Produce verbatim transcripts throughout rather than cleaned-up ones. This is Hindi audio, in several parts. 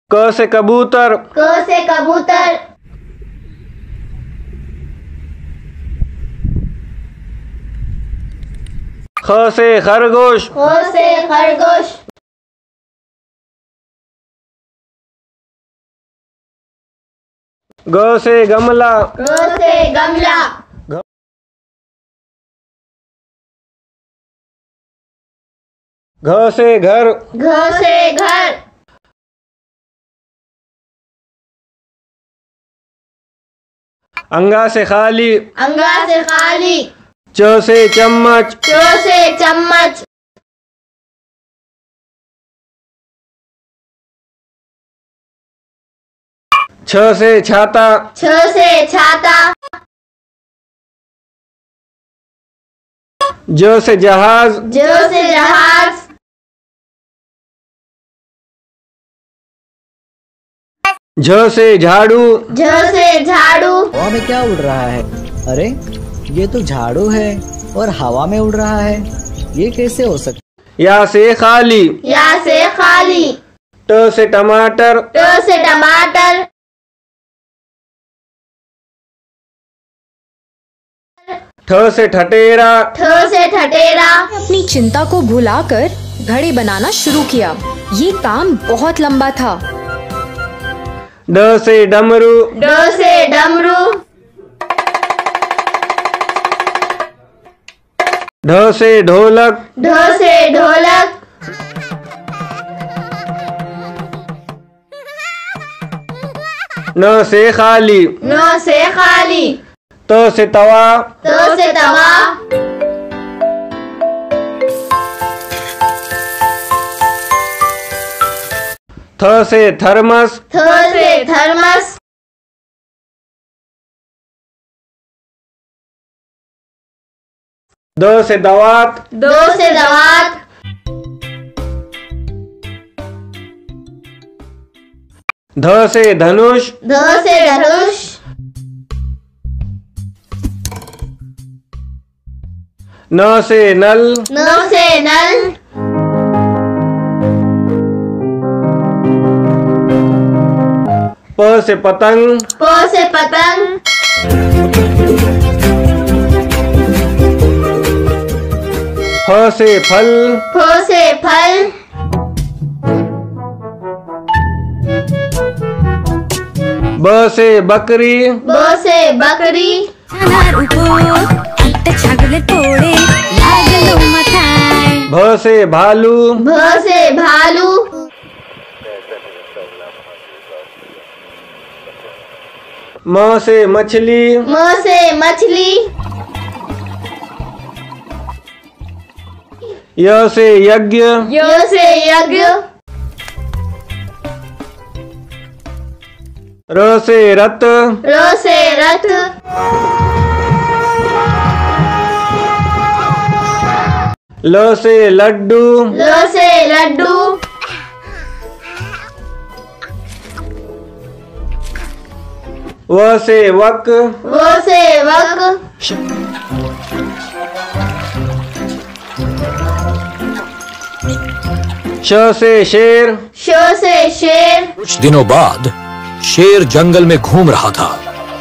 क से कबूतर। क से कबूतर। ख से खरगोश। ख से खरगोश। ग से गमला। ग से गमला। घ से घर। घ से घर। अंगा से खाली। अंगा से खाली। च से चम्मच। च से चम्मच। छ से छाता। छ से छाता। ज से जहाज। ज से जहाज। झ से झाड़ू। झ से झाड़ू। हवा में क्या उड़ रहा है? अरे ये तो झाड़ू है और हवा में उड़ रहा है, ये कैसे हो सकता? या से खाली। या से खाली। ट से टमाटर। ट से टमाटर। ठ से ठटेरा। ठ से ठटेरा। अपनी चिंता को भुलाकर घड़ी बनाना शुरू किया। ये काम बहुत लंबा था। ड से डमरू। ड से डमरू। ढ से ढोलक। ढ से ढोलक। न से खाली। न से खाली। त से तवा। त से तवा। थ से थर्मस। थ से थर्मस। द से दवात। द से दवात। ध से धनुष। ध से धनुष। न से नल। न से नल। प से पतंग। प से पतंग। फ से फल। फ से फल। ब से बकरी। ब से बकरी। भ से भालू। भ से भालू। म से मछली। म से मछली। य से यज्ञ। य से यज्ञ। र से रत। र से रथ। ल से लड्डू। ल से लड्डू। व से वक। व से वक। श से शेर। श से शेर। कुछ दिनों बाद शेर जंगल में घूम रहा था।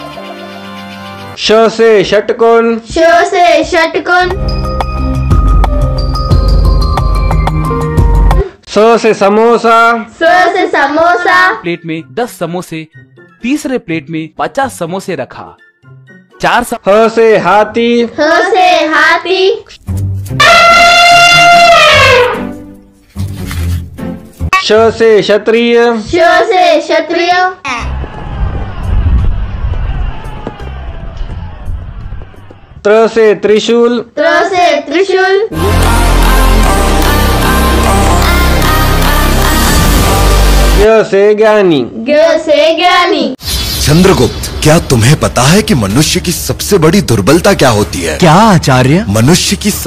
श से षटकोण। श से षटकोण। स से समोसा। स से समोसा। प्लेट में दस समोसे, तीसरे प्लेट में पचास समोसे रखा। चार सम... ह से हाथी। ह से हाथी। श से क्षत्रिय। श से क्षत्रिय। त्र से त्रिशूल। त्र से त्रिशूल। य से ज्ञानी। ग से ज्ञानी। चंद्रगुप्त, क्या तुम्हें पता है कि मनुष्य की सबसे बड़ी दुर्बलता क्या होती है? क्या आचार्य? मनुष्य की